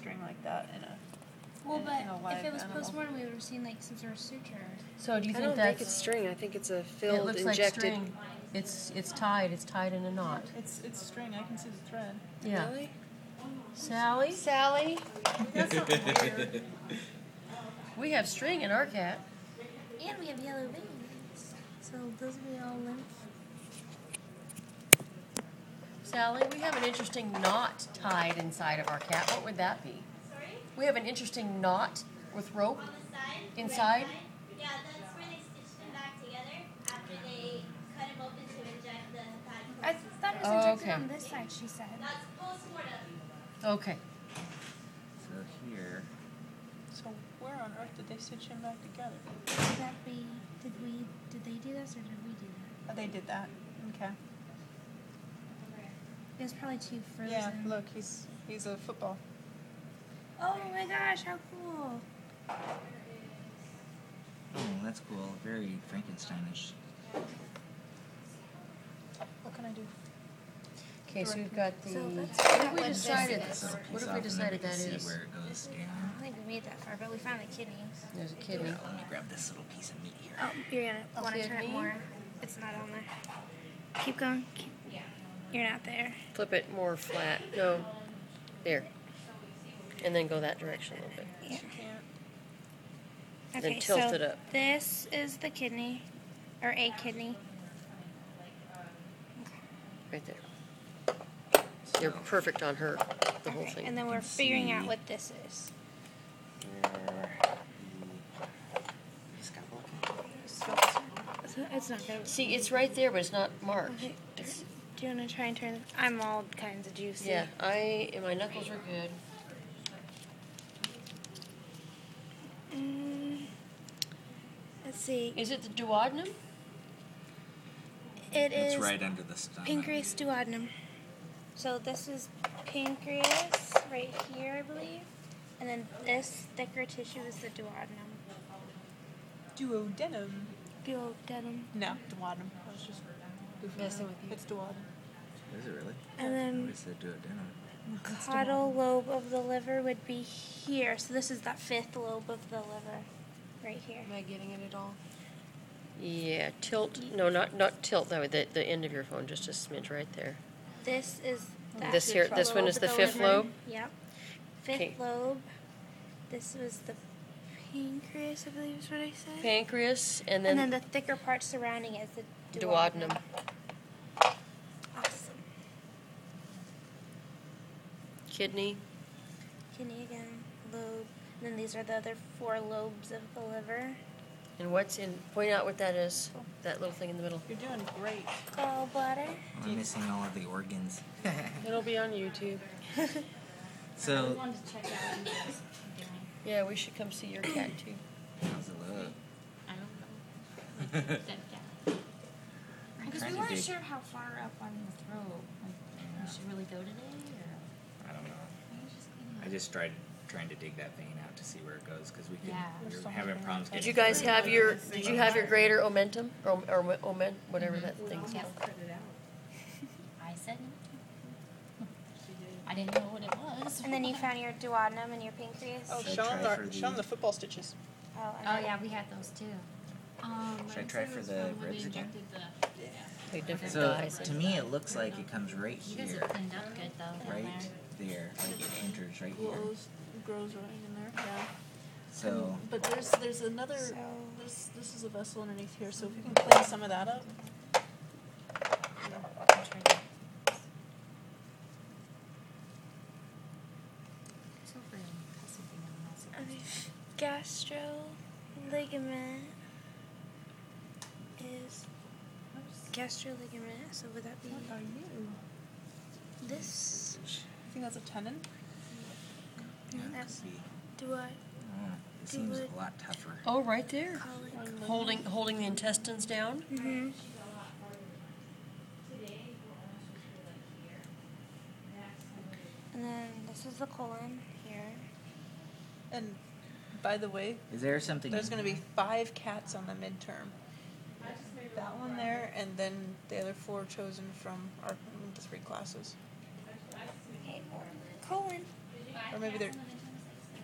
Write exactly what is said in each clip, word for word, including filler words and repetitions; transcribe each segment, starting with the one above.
string like that in a. Well, in, but in a live if it was animal. postmortem, we would have seen like some sort of suture. So do you I think don't that's? think it's string. I think it's a filled, It looks injected. like string. It's it's tied. It's tied in a knot. It's it's string. I can see the thread. Yeah. Really? Sally, Sally? That's something weird. we have string in our cat. And we have yellow veins. So those will be all lymph. Sally, we have an interesting knot tied inside of our cat. What would that be? Sorry? We have an interesting knot with rope On the side? inside. Yeah, that's where they stitched them back together after they cut him open to inject the hepatic I toxin. thought it was Oh, injected okay. on this side, she said. That's post-mortem. Okay. So here, So where on earth did they stitch him back together? Would that be, did we, did they do this or did we do that? Oh, they did that. Okay. It was probably too frozen. Yeah. Look, he's he's a football. Oh my gosh, how cool. oh, that's cool. Very Frankensteinish. What can I do? Okay, so we've got the. So let's What figure have out we what this decided? is. What Piece have we off and then decided can that see is? where it goes I down. don't think we made that far, but we found the kidneys. There's a kidney. Yeah, let me grab this little piece of meat here. Oh, you're gonna A want to turn it kidney? more. It's not on there. Keep going. Keep. You're not there. Flip it more flat. No. There. And then go that direction a little bit. Yeah. She can't. And Okay, then tilt so it up. this is the kidney, or a kidney. Right there. You're perfect on her. The whole Okay, thing. and then we're can figuring out see- what this is. It's not, it's not gonna. See, it's right there, but it's not marked. Okay. It's, Do you want to try and turn? I'm all kinds of juicy. yeah, I my knuckles are good. Mm, let's see. Is it the duodenum? It It's is right under the stomach. pancreas duodenum. So this is pancreas right here, I believe, and then this thicker tissue is the duodenum. Duodenum. Duodenum. No, duodenum. I was just goofing Messing around. with you. It's duodenum. Is it really? And then What is the duodenum? caudal lobe of the liver would be here. So this is that fifth lobe of the liver, right here. Am I getting it at all? Yeah, tilt. No, not not tilt that way. The the end of your phone, just a smidge right there. This is that This here- this one lobe is of the fifth liver. lobe? Yep. Fifth Okay. lobe. This was the pancreas, I believe is what I said. Pancreas, and and then, then the thicker part surrounding it is the duodenum. duodenum. Awesome. Kidney. Kidney again, lobe. And then these are the other four lobes of the liver. And what's in? Point out what that is. That little thing in the middle. You're doing great. Gallbladder. I'm missing all of the organs. It'll be on YouTube. So, wanted to check out what you guys are doing. Yeah, we should come see your cat too. how's it look? I don't know. Because trying we to weren't dig- sure how far up on the throat. Like, we should really go today, or I don't know. maybe just clean it I up. just tried trying to dig that vein out to see where it goes because we could. Yeah. We were having problems. Did getting you guys through. have your? Did you have your greater omentum or or omen, whatever that thing's Yeah. called? I said no. I didn't know what it was. And then you found your duodenum and your pancreas. Oh, Should I show them try the for show 'em the- the football stitches. Oh, and Oh then- yeah, we had those too. Um, Should I try for the ribs again? Like different So dyes. to me, it looks like it comes right You guys here, are cleaned up good though. down right there. there, like it enters right here. Grows, grows right in there. Yeah. So But there's there's another. So- This this is a vessel underneath here. So if you can clean some of that up. So for something else. Okay. Gastro ligament is gastro ligament. So would that be What are you? this? I think that's a tendon. yeah, it That's could be. do I Oh, it seems a lot tougher. Oh, right there. call it? Holding holding the intestines down. Mm-hmm. And then this is the colon here. And by the way, Is there something? there's going to be five cats on the midterm. That one there, and then the other four chosen from our the three classes. Okay. Colon. Or maybe they're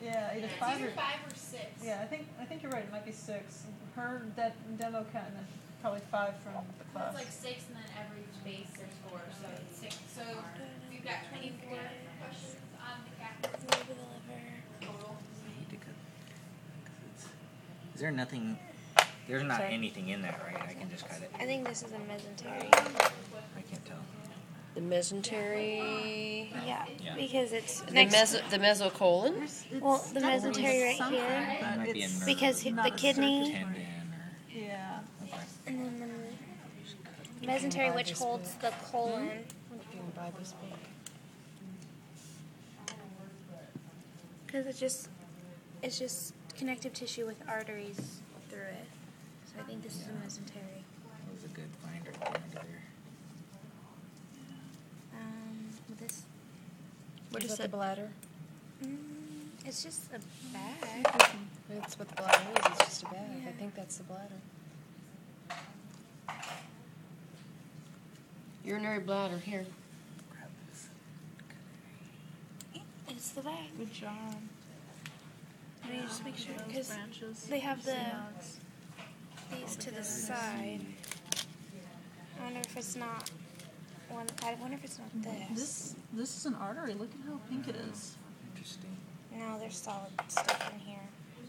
Yeah, either It's five either or five or six. yeah. I think I think you're right. It might be six. Her de- demo cat, and then probably five from the class. It's like six, and then every base there's four, so it's six. So you've got twenty-four questions on the cat Move the liver. total. I hate to cut. 'Cause it's, is there nothing? There's not Sorry? anything in that, right? I can just cut it. I think this is a mesentery. I can't tell. The mesentery. Yeah, Yeah. because it's The next. meso the mesocolon. Well, the mesentery right something, here, but It might be a it's nerve. because he- not the a kidney, Tendon or Yeah. okay. and then the mesentery, which holds the colon. You can buy this book. Because it's just, it's just connective tissue with arteries through it. So I think this is a mesentery. That was a good find right there under there. Um, this, What is the bladder? mm, it's just a bag. That's what the bladder is. It's just a bag. Yeah. I think that's the bladder. Urinary bladder here. Grab this. It's the bag. Good job. Let me just make sure, Those because branches. they have See the how it's- these to the side. I wonder if it's not one. I wonder if it's not this. This this is an artery. Look at how pink it is. Interesting. No, there's solid stuff in here.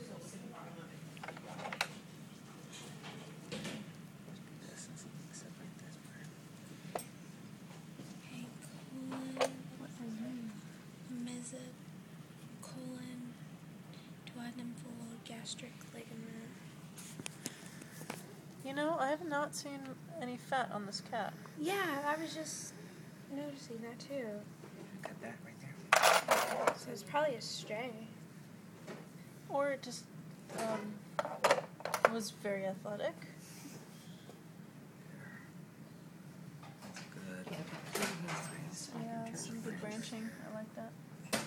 This and something separate this part. Okay, colon, mesocolon, duodenum gastric ligament. You know, I have not seen any fat on this cat. Yeah, I was just noticing that too. Cut that right there. So it's probably a stray. Or it just um, was very athletic. That's good. Yeah, some good branching. I like that.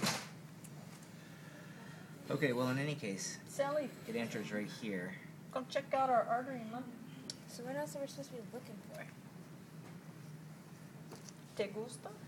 Okay, well, in any case, Sally, it enters right here. go check out our artery, Mom. So what else are we supposed to be looking for? ¿Te gusta?